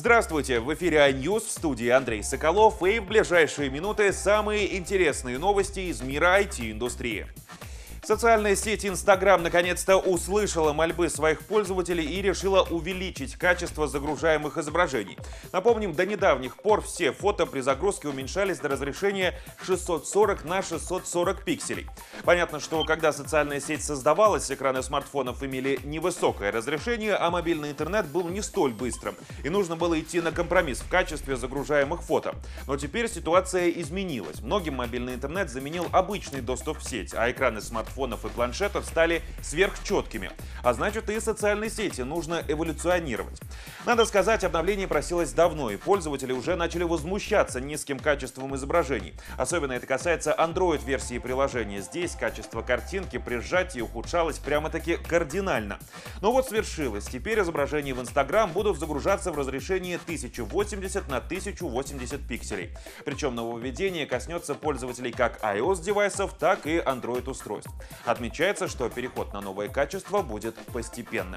Здравствуйте! В эфире iNews, в студии Андрей Соколов, и в ближайшие минуты самые интересные новости из мира IT-индустрии. Социальная сеть Instagram наконец-то услышала мольбы своих пользователей и решила увеличить качество загружаемых изображений. Напомним, до недавних пор все фото при загрузке уменьшались до разрешения 640 на 640 пикселей. Понятно, что когда социальная сеть создавалась, экраны смартфонов имели невысокое разрешение, а мобильный интернет был не столь быстрым, и нужно было идти на компромисс в качестве загружаемых фото. Но теперь ситуация изменилась. Многим мобильный интернет заменил обычный доступ в сеть, а экраны смартфонов и планшетов стали сверхчеткими. А значит, и социальной сети нужно эволюционировать. Надо сказать, обновление просилось давно, и пользователи уже начали возмущаться низким качеством изображений. Особенно это касается Android-версии приложения. Здесь качество картинки при сжатии ухудшалось прямо-таки кардинально. Но вот свершилось. Теперь изображения в Instagram будут загружаться в разрешении 1080 на 1080 пикселей. Причем нововведение коснется пользователей как iOS-девайсов, так и Android-устройств. Отмечается, что переход на новое качество будет постепенным.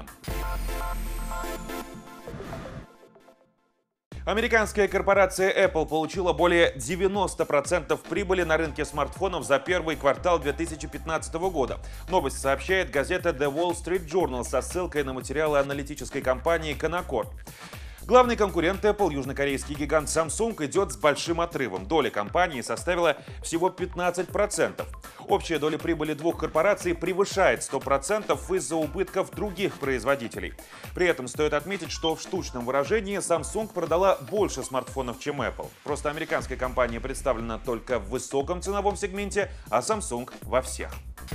Американская корпорация Apple получила более 90% прибыли на рынке смартфонов за первый квартал 2015 года. Новость сообщает газета The Wall Street Journal со ссылкой на материалы аналитической компании Canaccord. Главный конкурент Apple, южнокорейский гигант Samsung, идет с большим отрывом. Доля компании составила всего 15%. Общая доля прибыли двух корпораций превышает 100% из-за убытков других производителей. При этом стоит отметить, что в штучном выражении Samsung продала больше смартфонов, чем Apple. Просто американская компания представлена только в высоком ценовом сегменте, а Samsung во всех.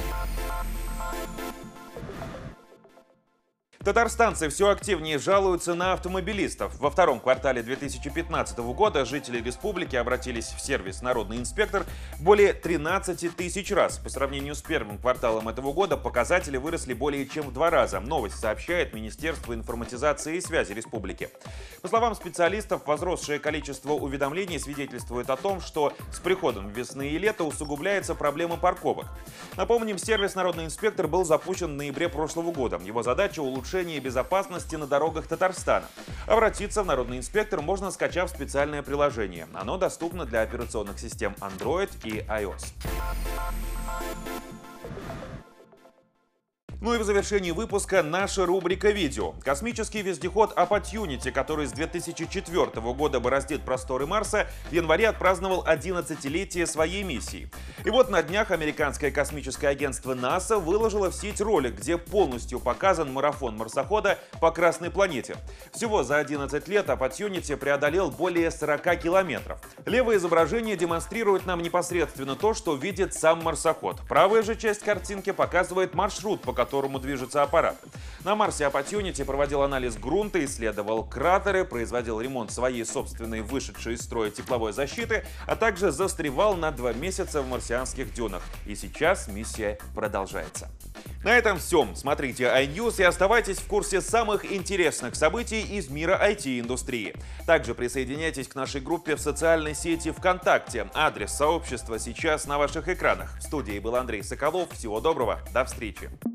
Татарстанцы все активнее жалуются на автомобилистов. Во втором квартале 2015 года жители республики обратились в сервис «Народный инспектор» более 13 тысяч раз. По сравнению с первым кварталом этого года показатели выросли более чем в 2 раза. Новость сообщает Министерство информатизации и связи республики. По словам специалистов, возросшее количество уведомлений свидетельствует о том, что с приходом весны и лета усугубляется проблема парковок. Напомним, сервис «Народный инспектор» был запущен в ноябре прошлого года. Его задача — улучшение безопасности на дорогах Татарстана. Обратиться в Народный инспектор можно, скачав специальное приложение. Оно доступно для операционных систем Android и iOS. Ну и в завершении выпуска наша рубрика «Видео». Космический вездеход Opportunity, который с 2004 года бороздит просторы Марса, в январе отпраздновал 11-летие своей миссии. И вот на днях американское космическое агентство НАСА выложило в сеть ролик, где полностью показан марафон марсохода по Красной планете. Всего за 11 лет Opportunity преодолел более 40 километров. Левое изображение демонстрирует нам непосредственно то, что видит сам марсоход. Правая же часть картинки показывает маршрут, по которому движется аппарат. На Марсе Opportunity проводил анализ грунта, исследовал кратеры, производил ремонт своей собственной вышедшей из строя тепловой защиты, а также застревал на 2 месяца в марсианских дюнах. И сейчас миссия продолжается. На этом все. Смотрите iNews и оставайтесь в курсе самых интересных событий из мира IT-индустрии. Также присоединяйтесь к нашей группе в социальной сети ВКонтакте. Адрес сообщества сейчас на ваших экранах. В студии был Андрей Соколов. Всего доброго. До встречи.